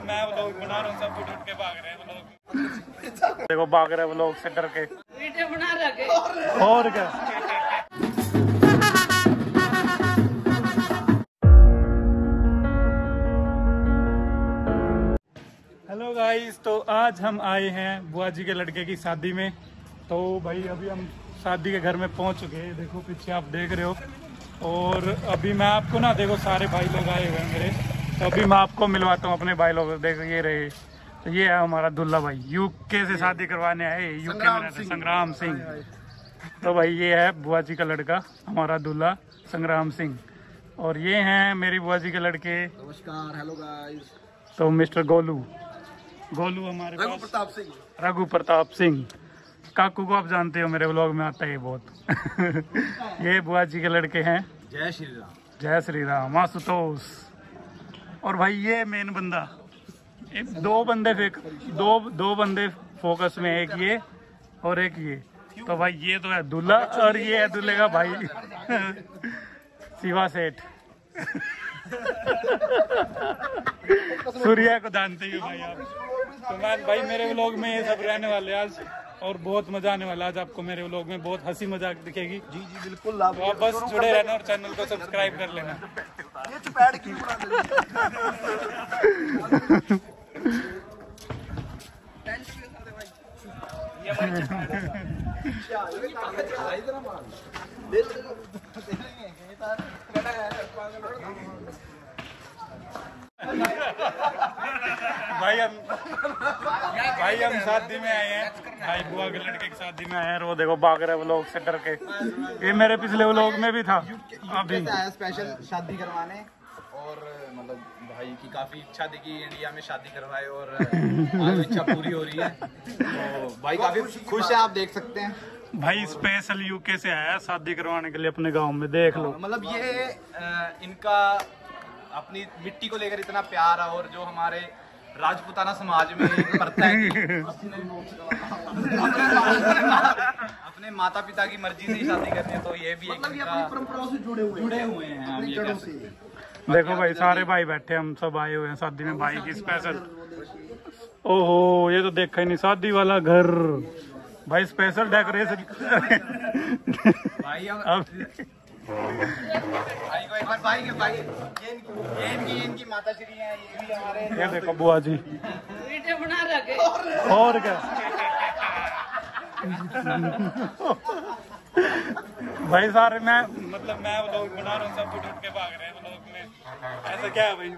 मैं व्लॉग बना रहा हूँ, सब उठ के भाग रहे हैं व्लॉग। देखो भाग रहे हैं व्लॉग से डर के, वीडियो बना रखे और क्या। हेलो गाइस, तो आज हम आए हैं बुआ जी के लड़के की शादी में। तो भाई अभी हम शादी के घर में पहुंच चुके हैं, देखो पीछे आप देख रहे हो। और अभी मैं आपको ना, देखो सारे भाई लोग आए हुए हैं मेरे, तो अभी मैं आपको मिलवाता हूँ अपने भाई लोग। देखो ये रहे, तो ये है हमारा दूल्हा भाई, यूके से शादी करवाने आए, यूके में रहते संग्राम सिंह। तो भाई ये है बुआ जी का लड़का, हमारा दूल्हा संग्राम सिंह। और ये हैं मेरी बुआ जी के लड़के। नमस्कार, हेलो गाइस। तो मिस्टर गोलू हमारे पास, रघु प्रताप सिंह। काकू को आप जानते हो, मेरे व्लॉग में आता है बहुत। ये बुआ जी के लड़के हैं। जय श्री राम। जय श्री राम। आशुतोष। और भाई ये मेन बंदा, दो बंदे फोकस में, एक ये और एक ये। तो भाई ये तो है दूल्हा और ये है दूल्हे का भाई शिवा सेठ। सूर्या को जानते ही हो भाई आप। तो मैं भाई मेरे व्लॉग में ये सब रहने वाले आज, और बहुत मजा आने वाला आज आपको मेरे व्लॉग में, बहुत हंसी मजाक दिखेगी। जी बिल्कुल, तो आप बस जुड़े रहना और चैनल को सब्सक्राइब कर लेना। ये चुपैड़ क्यों बना भाई हम शादी में आए हैं, भाई बुआ के लड़के की शादी में आए हैं। वो देखो भाग रहे व्लॉग से डर के। ये मेरे पिछले व्लॉग में भी था। अभी स्पेशल शादी करवाने, और मतलब भाई की काफी इच्छा थी कि इंडिया में शादी करवाए, और आज इच्छा पूरी हो रही है। तो भाई काफी खुश है, आप देख सकते हैं। भाई स्पेशल यूके से आया शादी करवाने के लिए अपने गांव में, देख लो। मतलब ये इनका अपनी मिट्टी को लेकर इतना प्यार है, और जो हमारे राजपूताना समाज में प्रथा है कि अपने माता पिता की मर्जी से ही शादी करनी है, तो ये भी मतलब ये अपनी परंपराओं से जुड़े हुए हैं हम, ये कह सकते हैं। देखो भाई सारे भाई बैठे, हम सब आए हुए हैं शादी में भाई की स्पेशल। ओहो, ये तो देखा ही नहीं, शादी वाला घर भाई, स्पेशल डेकोरेशन। भाई अब भाई को एक बार भाई ये इनकी माता श्री हैं, ये भी हमारे। ये देखो बुआ जी वीडियो बना रखे और क्या। भाई सारे मैं व्लॉग बना रहा हूँ, सब उठ के भाग रहे हैं व्लॉग में। ऐसा क्या है भाई?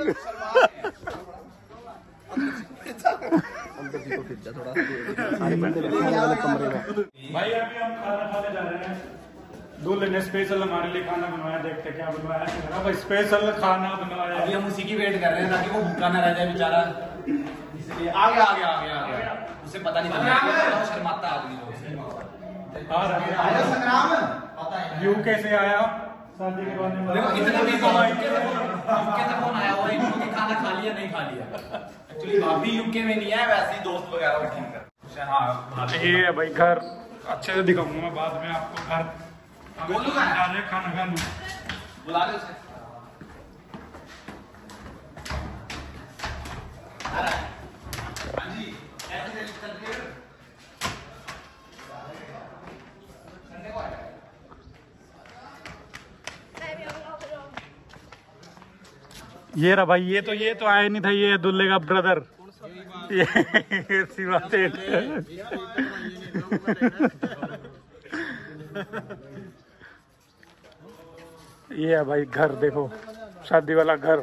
भाई अभी हम खाना खाने जा रहे हैं। दूल्हे ने स्पेशल हमारे लिए खाना बनवाया, देखते क्या बनवाया है। भाई स्पेशल खाना बनवाया, अभी हम उसी की वेट कर रहे हैं ताकि वो भूखा ना रह जाए बेचारा। इसलिए आ गया, उसे पता नहीं चला, शर्माता आदमी यूके से आया शादी करवाने वाला। इतना भी फोन आया हुआ है, खाना खा लिया नहीं खा लिया। एक्चुअली भाभी यूके में नहीं है, वैसे ही दोस्त वगैरह ठीक कर। हाँ ये है भाई घर, अच्छे से दिखाऊंगा मैं बाद में आपको घर। खाना खाने बुला रहे उसे। ये रहा भाई, ये तो आया नहीं था, ये दूल्हे का ब्रदर, ये शिवा सेठ। ये है भाई घर, देखो शादी वाला घर।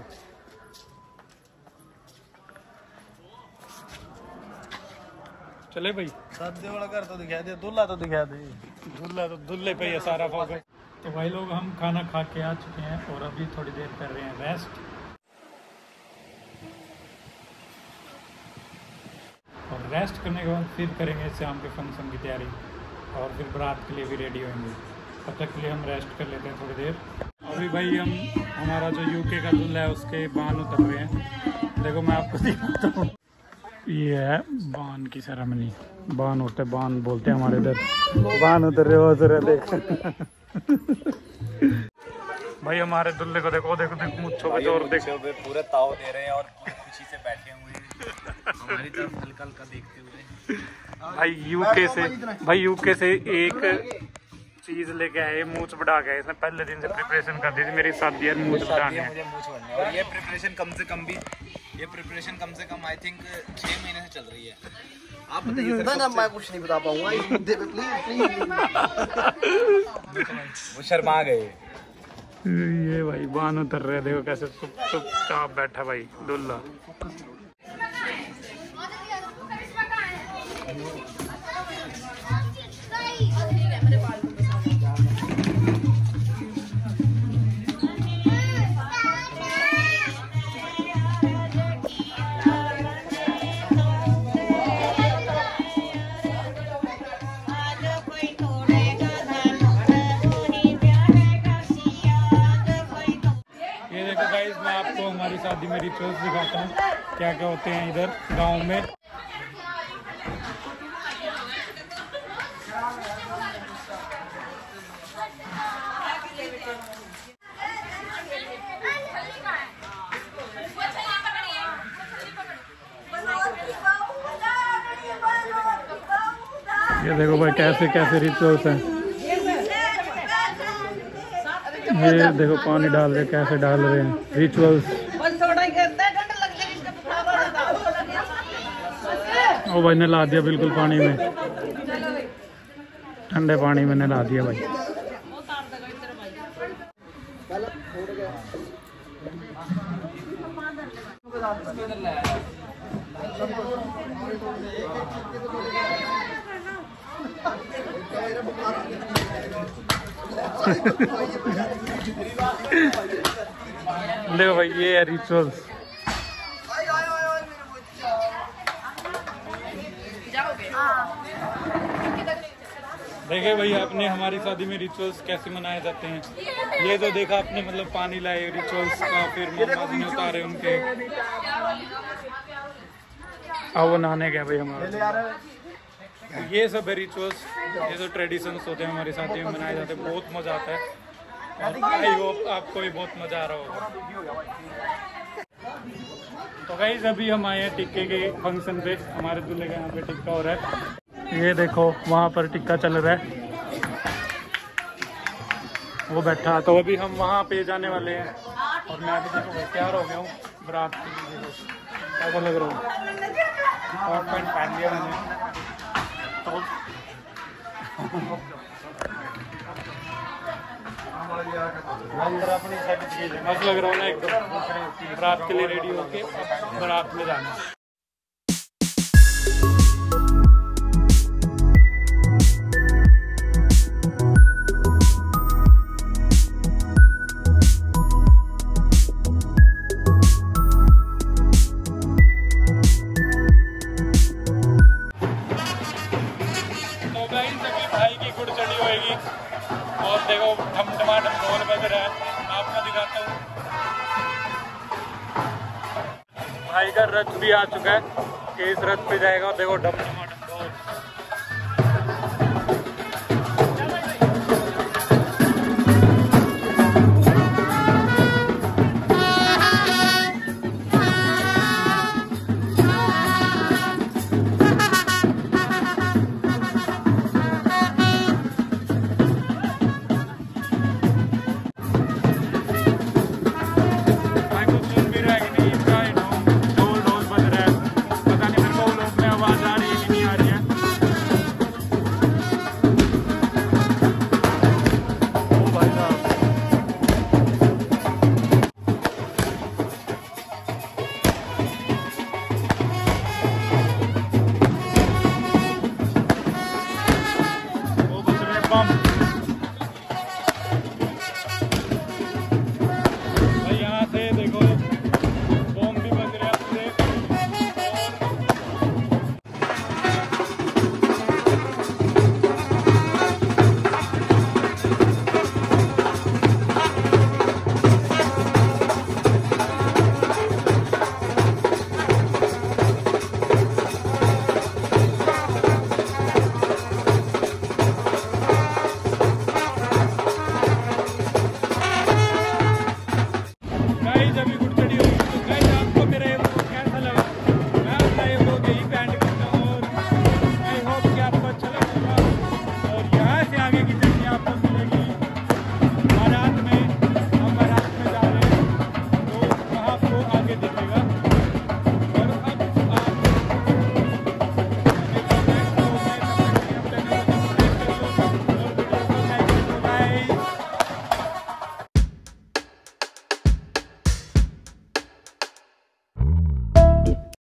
चले भाई, शादी वाला घर तो दिखा दे, दूल्हा तो दिखा दे। दूल्हे पे ही सारा फोकस। तो भाई लोग हम खाना खा के आ चुके हैं, और अभी थोड़ी देर कर रहे हैं रेस्ट। और रेस्ट करने के बाद फिर करेंगे शाम के फंक्शन की तैयारी, और फिर बारात के लिए भी रेडी होंगे। तब तक के लिए हम रेस्ट कर लेते हैं थोड़ी देर। अभी भाई हमारा जो यूके का दूल्हा है उसके बान उतर रहे हैं, देखो मैं आपको दिखाता हूँ। ये है बान की सेरेमनी, बान होते, बान बोलते हैं हमारे इधर, बान उतर रहे हो देख। भाई हमारे दूल्हे को देखो, देखो मुच्छों पे जोर, देखो पूरे ताव दे रहे हैं और पूरी खुशी से बैठे हुए हैं हमारी तरफ हल्का हल्का देखते हुए। भाई यूके से एक चीज लेके आए, मूछ बढ़ा के। इसने पहले दिन से प्रिपरेशन कर दी थी मेरी शादी है, मूछ बढ़ाने है। मुझे मूछ बढ़ने और ये प्रिपरेशन कम से कम आई थिंक 6 महीने से चल रही है। आप बताइए सर। ना मैं कुछ नहीं बता पाऊंगा इस मुद्दे पे, प्लीज। वो शर्मा गए। ये भाई बान उतर रहे, देखो कैसे चुपचाप बैठा भाई दुल्ला। मैं आपको हमारी शादी में रिचुअल्स दिखाता हूँ क्या क्या होते हैं इधर गांव में। ये देखो भाई कैसे कैसे रिचुअल्स हैं। ये देखो पानी डाल रहे, कैसे डाल रहे हैं रिचुअल्स। ओ भाई नला दिया बिल्कुल पानी में, ठंडे पानी में नला दिया भाई। देखो भाई ये है रिचुअल्स। देखिए भाई आपने हमारी शादी में रिचुअल्स कैसे मनाए जाते हैं। ये तो देखा आपने, मतलब पानी लाए रिचुअल्स का, फिर मामा जी ने उतारे उनके। अब वो नहाने गया भाई हमारा। ये सब है रिचुअल्स, ये जो ट्रेडिशंस होते हैं हमारी शादी में मनाए जाते हैं। बहुत मजा आता है और आई होप आपको भी बहुत मजा आ रहा होगा। तो गाइस अभी हम आए हैं टिक्के के फंक्शन पे। हमारे दूल्हे का यहाँ पे टिक्का हो रहा है। ये देखो वहाँ पर टिक्का चल रहा है, वो बैठा। तो अभी हम वहाँ पे जाने वाले हैं और मैं अभी देखो तैयार हो गया हूँ बारात के लिए। देखो कैसा लग रहा हूँ, और पैंट पहन लिया मैंने। तो मस्त लग रहा हूँ ना एकदम। बारात के लिए रेडी होके बारात में जाना। भाई की गुड़ चढ़ी होगी और देखो ढमढमाढम ढोल बज रहा है। मैं आपको दिखाता हूँ, भाई का रथ भी आ चुका है कि इस रथ पे जाएगा। देखो ढमढमाढम ढोल।